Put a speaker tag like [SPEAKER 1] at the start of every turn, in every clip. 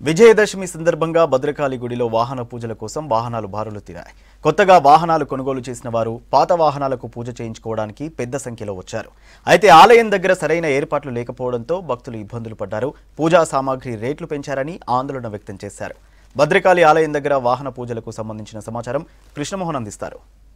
[SPEAKER 1] విజయదశమి సందర్భంగా భద్రకాళి గుడిలో వాహన పూజల కోసం వాహనాలు బారులు తీరాయి. కొత్తగా వాహనాలు కొనుగోలు చేసిన వారు పాత వాహనాలకు పూజ చేయించుకోవడానికి పెద్ద సంఖ్యలో వచ్చారు. అయితే ఆలయం దగ్గర సరైన ఏర్పాట్లు లేకపోవడంతో భక్తులు ఇబ్బందులు పడ్డారు. పూజా సామాగ్రి రేట్లు పెంచారని ఆందోళన వ్యక్తం చేశారు. భద్రకాళి ఆలయం దగ్గర వాహన పూజలకు సంబంధించిన సమాచారం కృష్ణమోహన్ అందిస్తారు.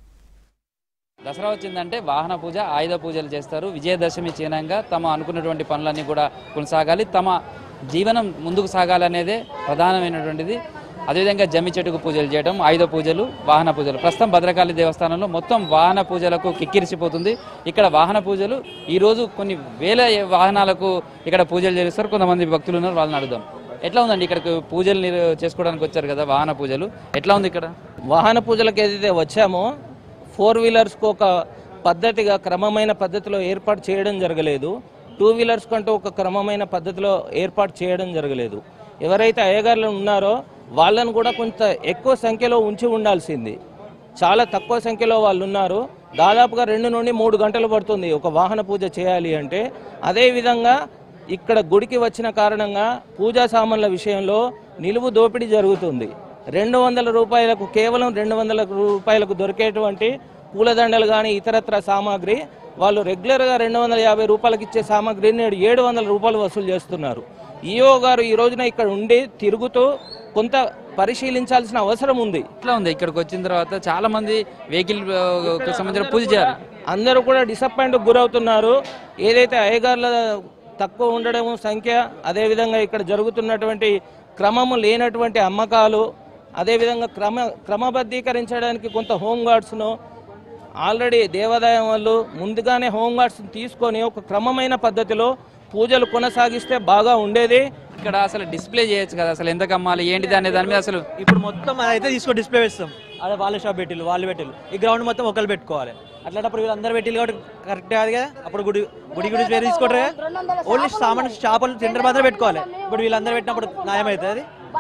[SPEAKER 2] దసరా వచ్చిందంటే వాహన పూజ, ఆయుధ పూజలు చేస్తారు. విజయదశమి చిహ్నంగా తమ అనుకున్నటువంటి పనులన్నీ కూడా కొనసాగాలి, తమ జీవనం ముందుకు సాగాలనేదే ప్రధానమైనటువంటిది. అదేవిధంగా జమ్మి చెట్టుకు పూజలు చేయడం, ఆయుధ పూజలు, వాహన పూజలు. ప్రస్తుతం భద్రకాళి దేవస్థానంలో మొత్తం వాహన పూజలకు కిక్కిరిసిపోతుంది. ఇక్కడ వాహన పూజలు ఈరోజు కొన్ని వేల వాహనాలకు ఇక్కడ పూజలు చేస్తారు. కొంతమంది భక్తులు ఉన్నారు, వాళ్ళని అడుగుదాం. ఎట్లా ఉందండి ఇక్కడికి పూజలు చేసుకోవడానికి వచ్చారు కదా, వాహన పూజలు ఎట్లా ఉంది? ఇక్కడ
[SPEAKER 3] వాహన పూజలకు ఏదైతే వచ్చామో 4 వీలర్స్కు ఒక పద్ధతిగా క్రమమైన పద్ధతిలో ఏర్పాటు చేయడం జరగలేదు. 2 వీలర్స్ కంటూ ఒక క్రమమైన పద్ధతిలో ఏర్పాటు చేయడం జరగలేదు. ఎవరైతే అయ్యగారులు ఉన్నారో వాళ్ళను కూడా కొంత ఎక్కువ సంఖ్యలో ఉంచి ఉండాల్సింది. చాలా తక్కువ సంఖ్యలో వాళ్ళు ఉన్నారు. దాదాపుగా 2 నుండి 3 గంటలు పడుతుంది ఒక వాహన పూజ చేయాలి అంటే. అదేవిధంగా ఇక్కడ గుడికి వచ్చిన కారణంగా పూజా సామాన్ల విషయంలో నిలువు దోపిడీ జరుగుతుంది. 200 రూపాయలకు, కేవలం 200 రూపాయలకు దొరికేటువంటి పూలదండలు కానీ ఇతరత్ర సామాగ్రి వాళ్ళు రెగ్యులర్గా 250 రూపాయలకి ఇచ్చే సామాగ్రిని 700 రూపాయలు వసూలు చేస్తున్నారు. ఈఓ గారు ఈ రోజున ఇక్కడ ఉండి తిరుగుతూ కొంత పరిశీలించాల్సిన అవసరం ఉంది.
[SPEAKER 2] ఎట్లా ఉంది? ఇక్కడికి వచ్చిన తర్వాత చాలా మంది వెహికల్ సంబంధించిన పూజ చేయాలి,
[SPEAKER 3] అందరూ కూడా డిసప్పాయింట్కి గురవుతున్నారు. ఏదైతే అయ్యగారుల తక్కువ ఉండడం సంఖ్య, అదేవిధంగా ఇక్కడ జరుగుతున్నటువంటి క్రమము లేనటువంటి అమ్మకాలు, అదేవిధంగా క్రమబద్ధీకరించడానికి కొంత హోంగార్డ్స్ను ఆల్రెడీ దేవాదాయం వాళ్ళు ముందుగానే హోంగార్డ్స్ని తీసుకొని ఒక క్రమమైన పద్ధతిలో పూజలు కొనసాగిస్తే బాగా ఉండేది.
[SPEAKER 2] ఇక్కడ అసలు డిస్ప్లే చేయొచ్చు కదా, అసలు ఎంత కమ్మాలి ఏంటిది అనే దాని మీద అసలు
[SPEAKER 4] ఇప్పుడు మొత్తం అయితే తీసుకొని డిస్ప్లే వేస్తాం. అదే వాళ్ళ షాప్ పెట్టిల్లు, వాళ్ళు పెట్టిల్లు. ఈ గ్రౌండ్ మొత్తం ఒకళ్ళు పెట్టుకోవాలి. అట్లాంటప్పుడు వీళ్ళందరూ పెట్టిల్లు కాబట్టి కరెక్ట్ కాదు కదా. అప్పుడు గుడి వేరే తీసుకోవడం కదా. ఓన్లీ సామాన్ షాపులు సెంటర్ మాత్రం పెట్టుకోవాలి. ఇప్పుడు వీళ్ళందరూ పెట్టినప్పుడు న్యాయం అవుతుంది.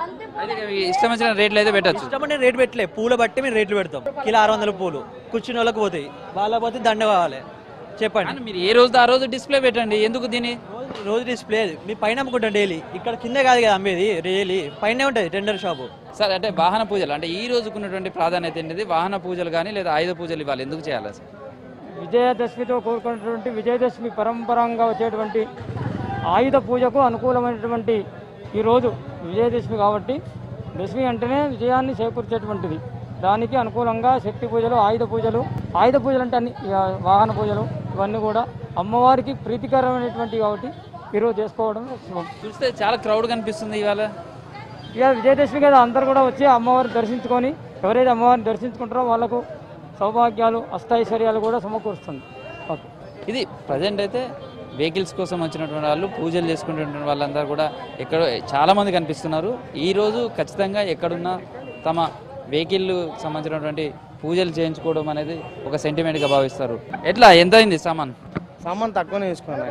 [SPEAKER 2] ఇష్టం వచ్చిన రేట్లు అయితే పెట్టచ్చు.
[SPEAKER 4] ఇష్టం రేట్ పెట్టలే, పూలు బట్టి మేము రేట్లు పెడతాం. కిలో 600 పూలు కూర్చుని వాళ్ళకి పోతాయి, వాళ్ళకి పోతే దండ కావాలి. చెప్పండి,
[SPEAKER 2] మీరు ఏ రోజు ఆ రోజు డిస్ప్లే పెట్టండి. ఎందుకు దీని
[SPEAKER 4] రోజు డిస్ప్లే మీ పైన అమ్ముకుంటాం డైలీ. ఇక్కడ కింద కాదు కదా అమ్మేది, డైలీ పైన ఉంటుంది టెండర్ షాపు.
[SPEAKER 2] సార్, అంటే వాహన పూజలు అంటే ఈ రోజుకున్నటువంటి ప్రాధాన్యత ఏంటిది? వాహన పూజలు కానీ లేదా ఆయుధ పూజలు ఇవ్వాలి, ఎందుకు చేయాలి సార్?
[SPEAKER 5] విజయదశమితో కోరుకున్నటువంటి విజయదశమి పరంపరంగా వచ్చేటువంటి ఆయుధ పూజకు అనుకూలమైనటువంటి ఈరోజు విజయదశమి కాబట్టి, దశమి అంటేనే విజయాన్ని చేకూర్చేటువంటిది. దానికి అనుకూలంగా శక్తి పూజలు, ఆయుధ పూజలు అంటే అన్ని వాహన పూజలు ఇవన్నీ కూడా అమ్మవారికి ప్రీతికరమైనటువంటివి కాబట్టి ఈరోజు చేసుకోవడం శుభం.
[SPEAKER 2] చూస్తే చాలా క్రౌడ్ కనిపిస్తుంది ఇవాళ.
[SPEAKER 5] ఇక విజయదశమి కదా, అందరు కూడా వచ్చి అమ్మవారిని దర్శించుకొని, ఎవరైతే అమ్మవారిని దర్శించుకుంటారో వాళ్ళకు సౌభాగ్యాలు, అష్టైశ్వర్యాలు కూడా సమకూరుస్తుంది. ఓకే,
[SPEAKER 2] ఇది ప్రజెంట్ అయితే వెహికల్స్ కోసం వచ్చినటువంటి వాళ్ళు, పూజలు చేసుకునేటువంటి వాళ్ళందరూ కూడా ఎక్కడో చాలామంది కనిపిస్తున్నారు. ఈరోజు ఖచ్చితంగా ఎక్కడున్నా తమ వెహికల్ సంబంధించినటువంటి పూజలు చేయించుకోవడం అనేది ఒక సెంటిమెంట్గా భావిస్తారు. ఎట్లా, ఎంత అయింది సామాన్
[SPEAKER 6] తక్కువనే తీసుకున్నాను.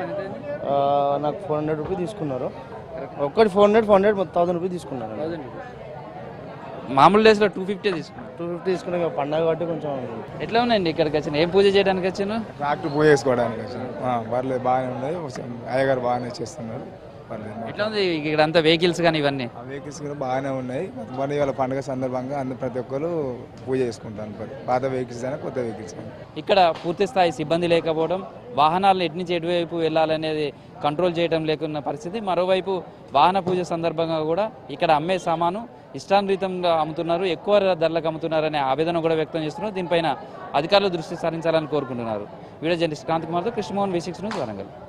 [SPEAKER 6] నాకు 400 రూపీస్ తీసుకున్నారు. ఒక్కటి 400 1000 రూపీస్ తీసుకున్నారు.
[SPEAKER 2] మామూలు డేస్లో 250 తీసుకున్నాను.
[SPEAKER 6] 250 తీసుకున్నా, పండగ కాబట్టి కొంచెం.
[SPEAKER 2] ఎట్లా ఉన్నాయండి ఇక్కడికి వచ్చిన? ఏం పూజ చేయడానికి వచ్చాను?
[SPEAKER 7] ట్రాక్టర్ పూజ చేసుకోవడానికి వచ్చాను. పర్లేదు, బాగానే ఉన్నది. అయ్యగారు బాగానే చేస్తున్నారు.
[SPEAKER 2] ఎట్లా ఉంది ఇక్కడ అంతా వెహికల్స్ కానీ ఇవన్నీ?
[SPEAKER 7] వెహికల్స్ కూడా బాగానే ఉన్నాయి. మరి వాళ్ళ పండుగ సందర్భంగా ప్రతి ఒక్కరు పూజ చేసుకుంటారు. పాత వెహికల్స్ అయినా కొత్త వెహికల్స్ అయినా.
[SPEAKER 2] ఇక్కడ పూర్తి స్థాయి సిబ్బంది లేకపోవడం, వాహనాలను ఎటు నుంచి ఎటువైపు వెళ్ళాలనేది కంట్రోల్ చేయడం లేకున్న పరిస్థితి. మరోవైపు వాహన పూజ సందర్భంగా కూడా ఇక్కడ అమ్మే సామాను ఇష్టానురీతంగా అమ్ముతున్నారు, ఎక్కువ ధరలకు అమ్ముతున్నారనే ఆవేదన కూడా వ్యక్తం చేస్తున్నారు. దీనిపైన అధికారులు దృష్టి సారించాలని కోరుకుంటున్నారు. వీడియో జర్నలిస్ట్ కాంతకుమార్తో కృష్ణమోహన్, V6 న్యూస్, వరంగల్.